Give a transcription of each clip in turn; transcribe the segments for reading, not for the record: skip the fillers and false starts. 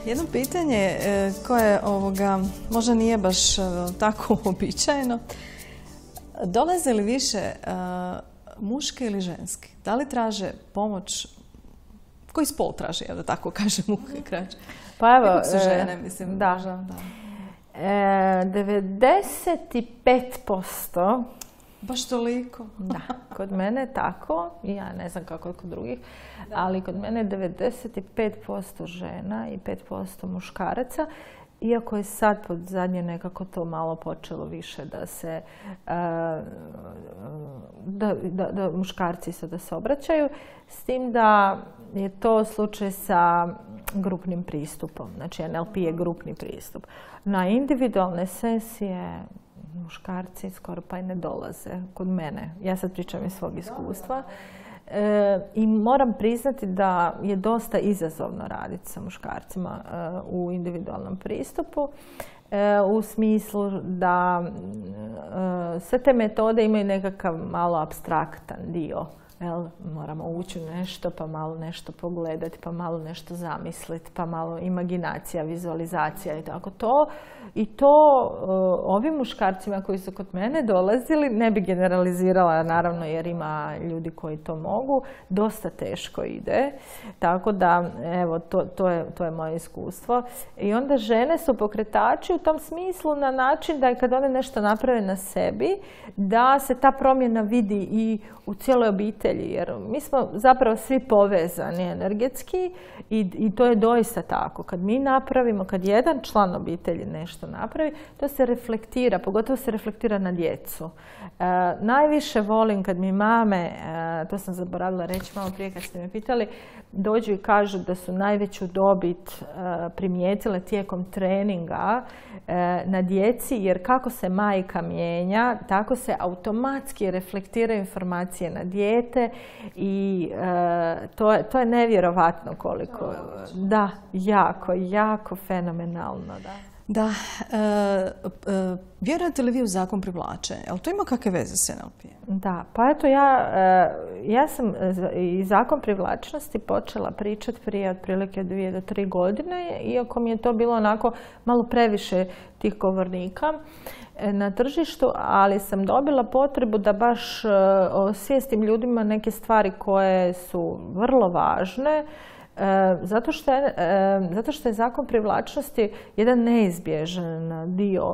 Jedno pitanje koje možda nije baš tako uobičajeno. Dolaze li više muški ili ženski? Da li traže pomoć? Koji spol traži, da tako kažem, kraće? Pa evo, kako su žene, mislim. Da. 95%. Baš toliko? Da, kod mene je tako, ja ne znam kako je kod drugih, ali kod mene je 95% žena i 5% muškaraca, iako je sad pod zadnje nekako to malo počelo više da se, da muškarci isto da se obraćaju, s tim da je to slučaj sa grupnim pristupom, znači NLP je grupni pristup. Na individualne sesije muškarci skoro pa i ne dolaze kod mene. Ja sad pričam iz svog iskustva. I moram priznati da je dosta izazovno raditi sa muškarcima u individualnom pristupu. U smislu da sve te metode imaju nekakav malo apstraktan dio. Moramo ući u nešto, pa malo nešto pogledati, pa malo nešto zamisliti, pa malo imaginacija, vizualizacija i tako to. I to ovim muškarcima koji su kod mene dolazili, ne bi generalizirala naravno jer ima ljudi koji to mogu, dosta teško ide. Tako da, evo, to je moje iskustvo. I onda žene su pokretači u tom smislu na način da kad one nešto naprave na sebi, da se ta promjena vidi i u cijeloj obitelji. Jer mi smo zapravo svi povezani energetski i to je doista tako. Kad mi napravimo, kad jedan član obitelji nešto napravi, to se reflektira, pogotovo se reflektira na djecu. Najviše volim kad mi mame, to sam zaboravila reći malo prije kad ste me pitali, dođu i kažu da su najveću dobit primijetile tijekom treninga na djeci, jer kako se majka mijenja, tako se automatski reflektiraju informacije na dijete i to je nevjerovatno koliko. Da, jako fenomenalno, da. Da, vjerujete li vi u zakon privlačenja? Ali to ima kakve veze s NLP-em? Da, pa eto ja sam i zakon privlačnosti počela pričati prije otprilike 2 do 3 godine, iako mi je to bilo onako malo previše tih govornika na tržištu, ali sam dobila potrebu da baš osvijestim ljudima neke stvari koje su vrlo važne, zato što je zakon privlačnosti jedan neizbježan dio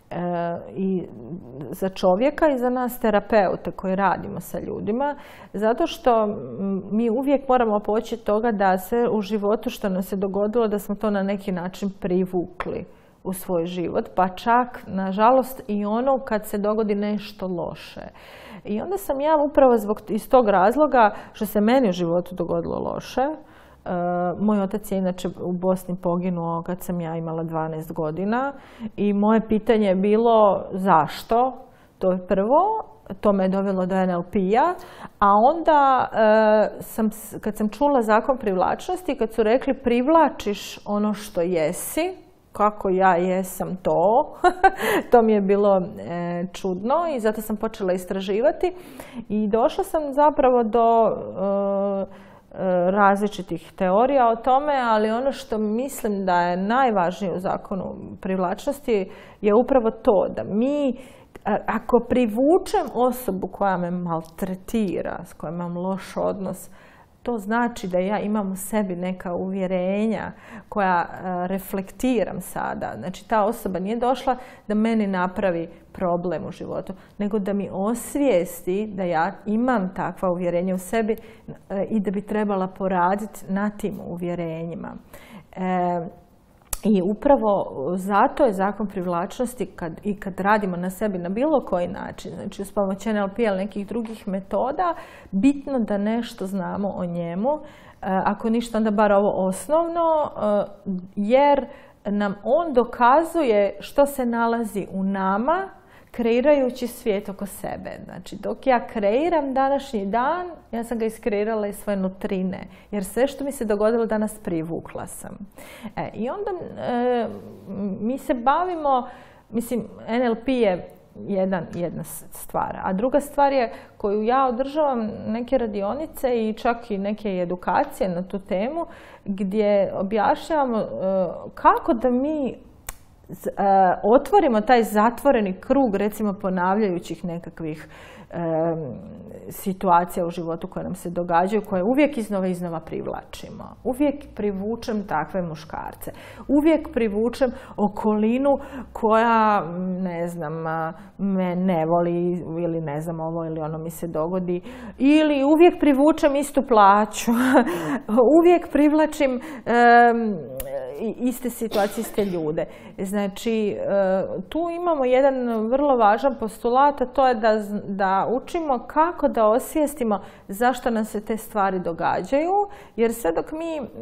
i za čovjeka i za nas terapeute koji radimo sa ljudima, zato što mi uvijek moramo poći od toga da se u životu što nam se dogodilo da smo to na neki način privukli u svoj život, pa čak, nažalost, i ono kad se dogodi nešto loše. I onda sam ja upravo iz tog razloga što se meni u životu dogodilo loše, moj otac je inače u Bosni poginuo kad sam ja imala 12 godina i moje pitanje je bilo zašto? To je prvo, to me je dovelo do NLP-a, a onda kad sam čula zakon privlačnosti, kad su rekli privlačiš ono što jesi, kako ja jesam to, to mi je bilo čudno i zato sam počela istraživati i došla sam zapravo do različitih teorija o tome, ali ono što mislim da je najvažnije u zakonu privlačnosti je upravo to da mi, ako privučem osobu koja me maltretira, s kojom imam loš odnos, to znači da ja imam u sebi neka uvjerenja koja reflektiram sada. Znači ta osoba nije došla da meni napravi problem u životu, nego da mi osvijesti da ja imam takva uvjerenja u sebi i da bi trebala poraditi na tim uvjerenjima. I upravo zato je zakon privlačnosti kad radimo na sebi na bilo koji način, znači uz pomoć NLP ili nekih drugih metoda, bitno da nešto znamo o njemu, ako ništa onda bar ovo osnovno, jer nam on dokazuje što se nalazi u nama, kreirajući svijet oko sebe. Znači, dok ja kreiram današnji dan, ja sam ga iskreirala iz svoje nutrine. Jer sve što mi se dogodilo danas privukla sam. I onda mi se bavimo, mislim, NLP je jedna stvar. A druga stvar je koju ja održavam neke radionice i čak i neke edukacije na tu temu gdje objašnjavamo kako da mi otvorimo taj zatvoreni krug, recimo ponavljajućih nekakvih situacija u životu koje nam se događaju, koje uvijek iznova privlačimo. Uvijek privučem takve muškarce. Uvijek privučem okolinu koja, ne znam, me ne voli ili ne znam, ovo ili ono mi se dogodi. Ili uvijek privučem istu plaću. Uvijek privlačim iste situacije, iste ljude. Znači, tu imamo jedan vrlo važan postulat, a to je da učimo kako da osvijestimo zašto nam se te stvari događaju, jer sve dok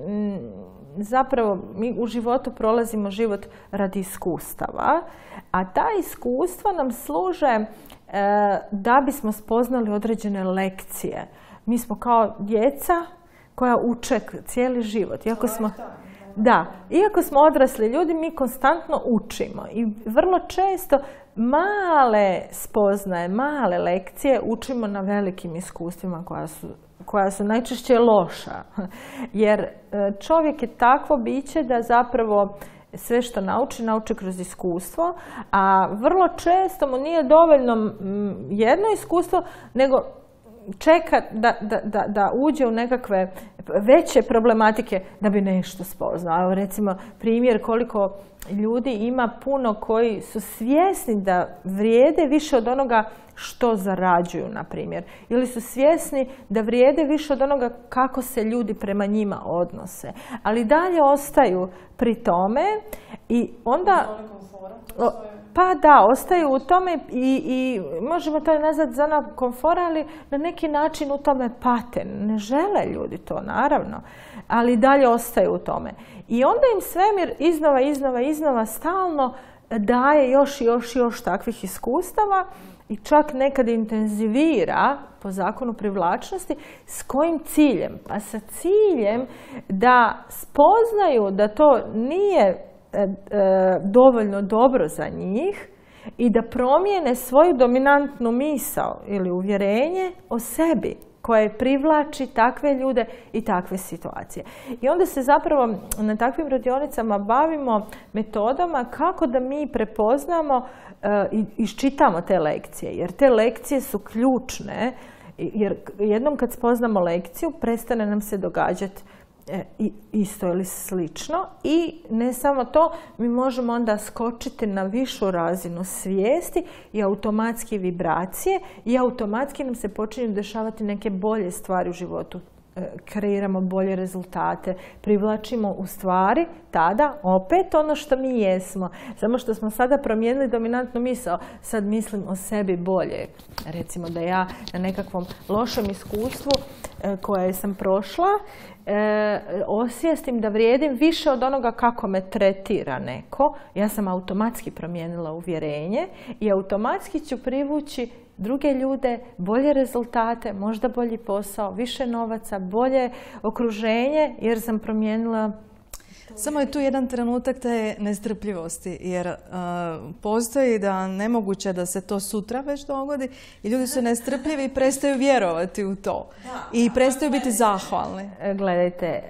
mi u životu prolazimo život radi iskustava, a ta iskustva nam služe da bismo spoznali određene lekcije. Mi smo kao djeca koja uče cijeli život. Iako smo odrasli ljudi, mi konstantno učimo i vrlo često male spoznaje, male lekcije učimo na velikim iskustvima koja su najčešće loša. Jer čovjek je takvo biće da zapravo sve što nauči kroz iskustvo, a vrlo često mu nije dovoljno jedno iskustvo, nego čeka da uđe u nekakve veće problematike da bi nešto spoznao. Evo recimo primjer koliko ljudi ima puno koji su svjesni da vrijede više od onoga što zarađuju, na primjer. Ili su svjesni da vrijede više od onoga kako se ljudi prema njima odnose. Ali dalje ostaju pri tome i onda... ostaju u tome i možemo to nazvati zona komfora, ali na neki način u tome pate. Ne žele ljudi to, naravno, ali dalje ostaju u tome. I onda im svemir iznova stalno daje još takvih iskustava i čak nekad intenzivira po zakonu privlačnosti. S kojim ciljem? Pa sa ciljem da spoznaju da to nije dovoljno dobro za njih i da promijene svoju dominantnu misao ili uvjerenje o sebi koje privlači takve ljude i takve situacije. I onda se zapravo na takvim radionicama bavimo metodama kako da mi prepoznamo i iščitamo te lekcije, jer te lekcije su ključne, jer jednom kad spoznamo lekciju prestane nam se događati isto ili slično i ne samo to, mi možemo onda skočiti na višu razinu svijesti i automatski vibracije i automatski nam se počinju dešavati neke bolje stvari u životu. Kreiramo bolje rezultate, privlačimo u stvari tada opet ono što mi jesmo. Samo što smo sada promijenili dominantnu misao, sad mislim o sebi bolje. Recimo da ja na nekakvom lošem iskustvu koje sam prošla, osvijestim da vrijedim više od onoga kako me tretira neko. Ja sam automatski promijenila uvjerenje i automatski ću privući druge ljude, bolje rezultate, možda bolji posao, više novaca, bolje okruženje jer sam promijenila. Samo je tu jedan trenutak te nestrpljivosti jer postoji da nemoguće da se to sutra već dogodi i ljudi su nestrpljivi i prestaju vjerovati u to i prestaju biti zahvalni. Gledajte,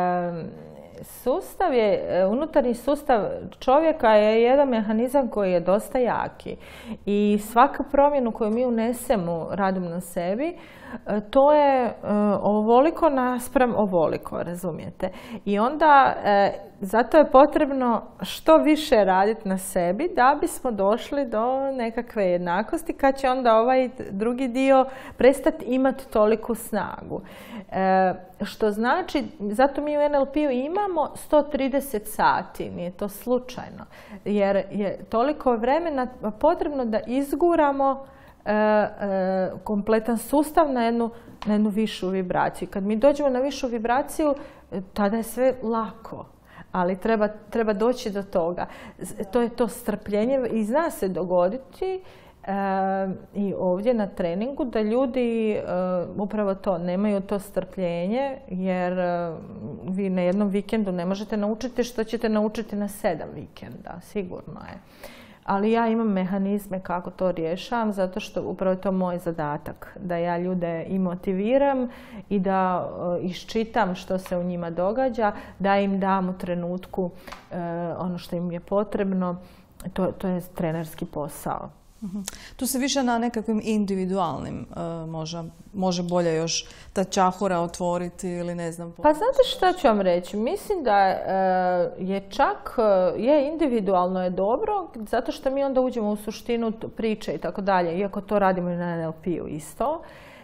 unutarnji sustav čovjeka je jedan mehanizam koji je dosta jaki i svaka promjenu koju mi unesemo radom na sebi, to je ovoliko naspram ovoliko, razumijete? I onda zato je potrebno što više raditi na sebi da bismo došli do nekakve jednakosti kad će onda ovaj drugi dio prestati imati toliku snagu. Što znači, zato mi u NLP-u imamo 130 sati, nije to slučajno, jer je toliko vremena potrebno da izguramo kompletan sustav na jednu višu vibraciju. Kad mi dođemo na višu vibraciju, tada je sve lako, ali treba doći do toga. To je to strpljenje i zna se dogoditi i ovdje na treningu da ljudi upravo to nemaju to strpljenje, jer vi na jednom vikendu ne možete naučiti što ćete naučiti na 7 vikenda, sigurno je. ali ja imam mehanizme kako to rješavam, zato što upravo je to moj zadatak, da ja ljude i motiviram i da iščitam što se u njima događa, da im dam u trenutku ono što im je potrebno. To je trenerski posao. Tu se više na nekakvim individualnim može bolje još ta čahura otvoriti ili ne znam. Pa znate što ću vam reći? Mislim da je čak individualno je dobro, zato što mi onda uđemo u suštinu priče i tako dalje, iako to radimo i na NLP-u isto.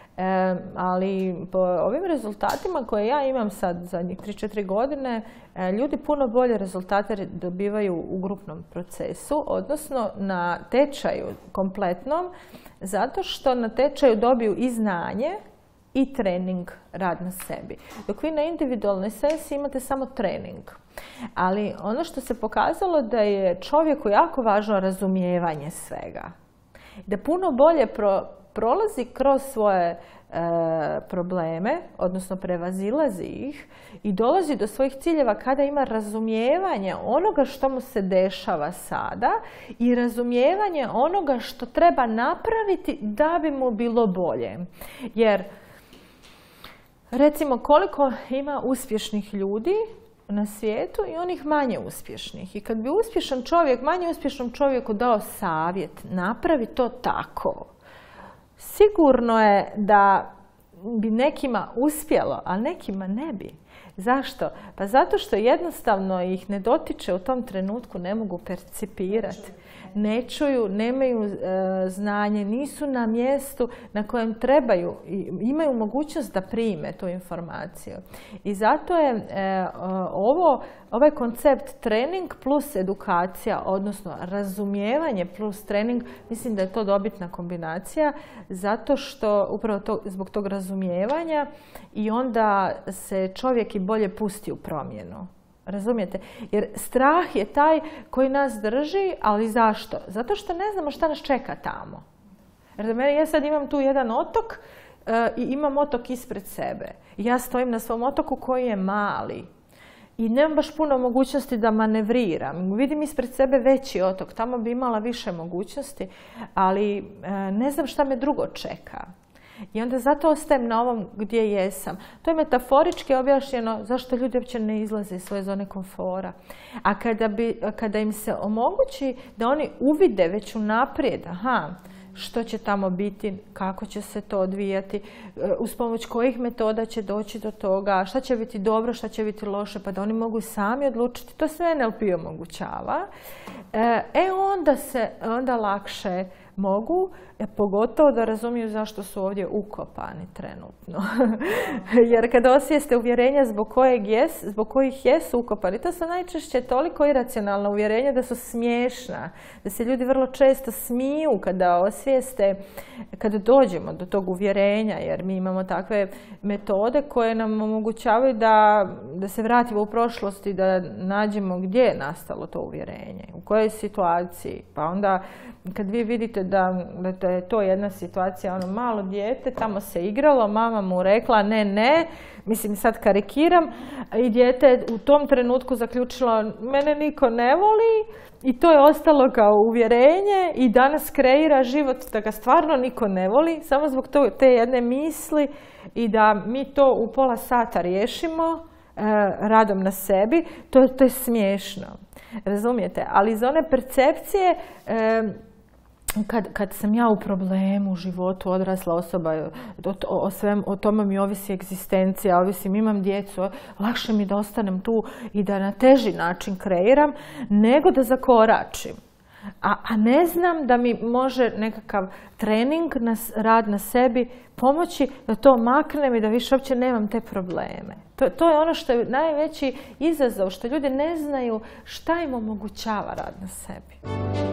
Ali po ovim rezultatima koje ja imam sad zadnjih 3-4 godine, ljudi puno bolje rezultate dobivaju u grupnom procesu, odnosno na tečaju kompletnom, zato što na tečaju dobiju i znanje i trening, rad na sebi. Dok vi na individualnoj sesiji imate samo trening. Ali ono što se pokazalo da je čovjeku jako važno razumijevanje svega. Da puno bolje prolazi kroz svoje probleme, odnosno prevazilazi ih i dolazi do svojih ciljeva kada ima razumijevanje onoga što mu se dešava sada i razumijevanje onoga što treba napraviti da bi mu bilo bolje. Jer recimo koliko ima uspješnih ljudi na svijetu i onih manje uspješnih. I kad bi uspješan čovjek manje uspješnom čovjeku dao savjet, napravi to tako, sigurno je da bi nekima uspjelo, a nekima ne bi. Zašto? Pa zato što jednostavno ih ne dotiče u tom trenutku, ne mogu percipirati. Ne čuju, nemaju znanje, nisu na mjestu na kojem trebaju, imaju mogućnost da prime tu informaciju. I zato je ovaj koncept trening plus edukacija, odnosno razumijevanje plus trening, mislim da je to dobitna kombinacija, zato što upravo zbog tog razumijevanja i onda se čovjek i bolje pusti u promjenu. Razumijete? Jer strah je taj koji nas drži, ali zašto? Zato što ne znamo šta nas čeka tamo. Jer ja sad imam tu jedan otok i imam otok ispred sebe. Ja stojim na svom otoku koji je mali. I nemam baš puno mogućnosti da manevriram. Vidim ispred sebe veći otok, tamo bi imala više mogućnosti, ali ne znam šta me drugo čeka. I onda zato ostajem na ovom gdje jesam. To je metaforički objašnjeno zašto ljudi uopće ne izlaze iz svoje zone komfora. A kada im se omogući da oni uvide već unaprijed, što će tamo biti, kako će se to odvijati, uz pomoć kojih metoda će doći do toga, šta će biti dobro, šta će biti loše, pa da oni mogu sami odlučiti. To sve NLP omogućava. Onda lakše mogu, pogotovo da razumiju zašto su ovdje ukopani trenutno. Jer kada osvijeste uvjerenja zbog kojih jesu ukopani, to su najčešće toliko iracionalna uvjerenja da su smiješna. Da se ljudi vrlo često smiju kada osvijeste, kada dođemo do tog uvjerenja, jer mi imamo takve metode koje nam omogućavaju da se vratimo u prošlost i da nađemo gdje je nastalo to uvjerenje, u kojoj situaciji. Pa onda kad vi vidite da je to jedna situacija, ono malo dijete, tamo se igralo, mama mu rekla ne, mislim sad karikiram, i dijete u tom trenutku zaključilo mene niko ne voli i to je ostalo kao uvjerenje i danas kreira život da ga stvarno niko ne voli, samo zbog te jedne misli i da mi to u pola sata riješimo radom na sebi, to je smiješno. Razumijete? Ali iz one percepcije kad sam ja u problemu u životu, odrasla osoba, o tome mi ovisi egzistencija, imam djecu, lakše mi da ostanem tu i da na teži način kreiram, nego da zakoračim. A ne znam da mi može nekakav trening, rad na sebi pomoći da to maknem i da više uopće nemam te probleme. To je ono što je najveći izazov, što ljudi ne znaju šta im omogućava rad na sebi.